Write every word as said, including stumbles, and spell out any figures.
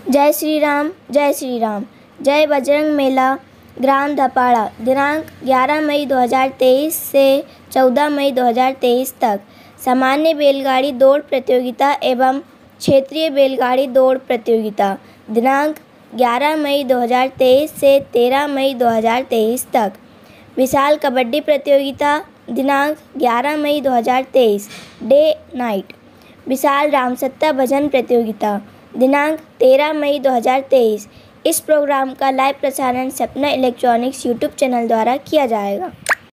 जय श्री राम, जय श्री राम। जय बजरंग मेला ग्राम धपाड़ा दिनांक ग्यारह मई दो हज़ार तेईस से चौदह मई दो हज़ार तेईस तक सामान्य बैलगाड़ी दौड़ प्रतियोगिता एवं क्षेत्रीय बैलगाड़ी दौड़ प्रतियोगिता दिनांक ग्यारह मई दो हज़ार तेईस से तेरह मई दो हज़ार तेईस तक। विशाल कबड्डी प्रतियोगिता दिनांक ग्यारह मई दो हज़ार तेईस डे नाइट। विशाल रामसत्ता भजन प्रतियोगिता दिनांक तेरह मई दो हज़ार तेईस। इस प्रोग्राम का लाइव प्रसारण सपना इलेक्ट्रॉनिक्स यूट्यूब चैनल द्वारा किया जाएगा।